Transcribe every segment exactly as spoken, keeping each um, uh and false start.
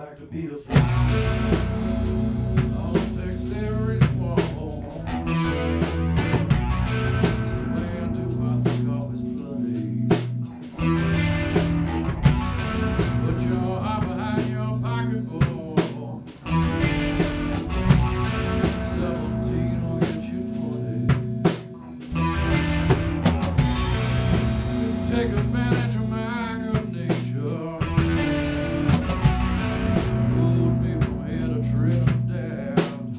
like to be a fly on Texas wall. Some man, two pots of coffee's plenty. Put your heart behind your pocketbook. Seventeen will get you twenty. Take advantage of my good nature. Pulled me from here to Trinidad.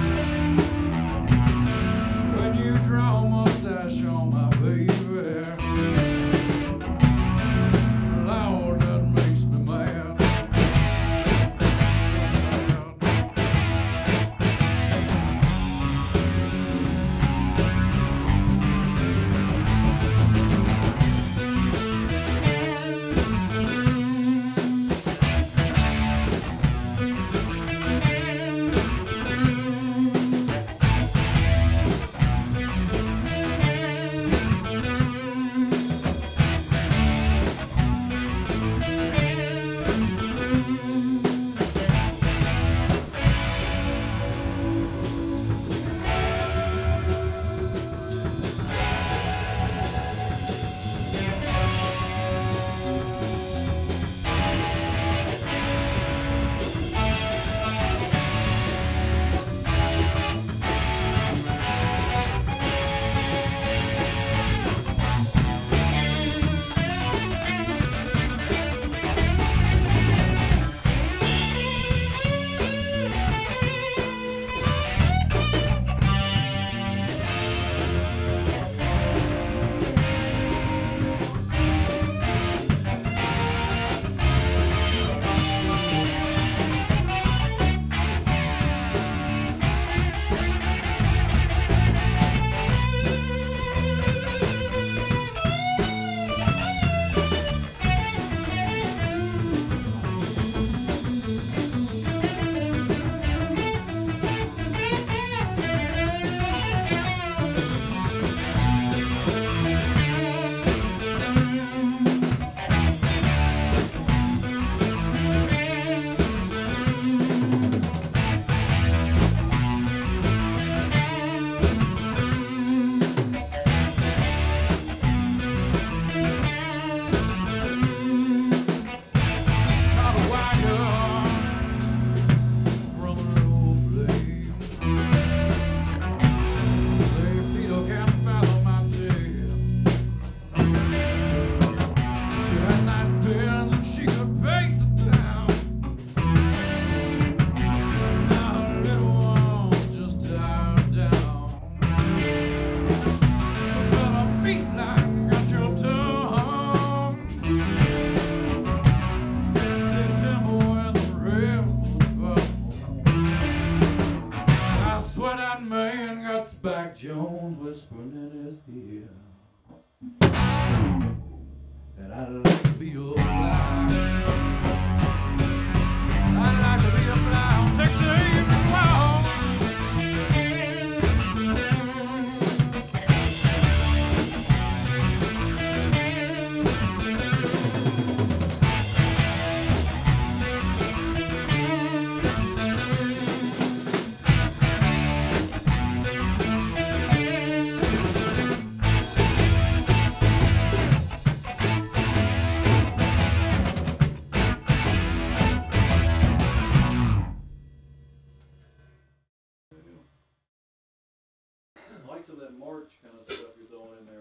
When you draw a mustache on my baby, Lord, that makes me mad. Spike Jones whispering in his ear that I'd like to be a fly. I'd like to be a fly on Texas wall. I like some of that March kind of stuff you're throwing in there.